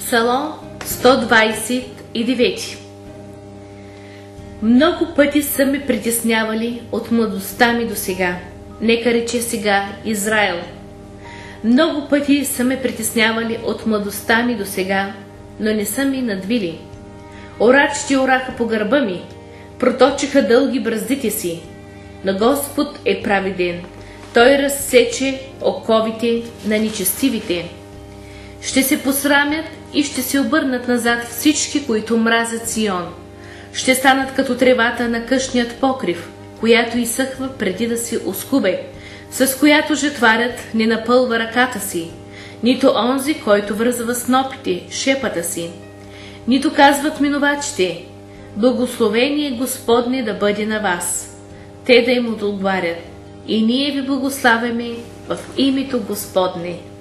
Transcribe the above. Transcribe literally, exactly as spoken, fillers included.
Псалом сто двадесет и девет. Много пъти са ме притеснявали от младостта ми до сега. Нека рече сега Израил. Много пъти са ме притеснявали от младостта ми до сега, но не са ми надвили. Орачите ораха по гърба ми, проточиха дълги браздите си. Но Господ е праведен. Той разсече оковите на нечестивите. Ще се посрамят и ще се обърнат назад всички, които мразят Сион. Ще станат като тревата на къщният покрив, която изсъхва преди да се оскубе, с която жетварят не напълва ръката си, нито онзи, който връзва снопите, шепата си. Нито казват минувачите: благословение Господне да бъде на вас. Те да им отговарят: и ние ви благославяме в името Господне.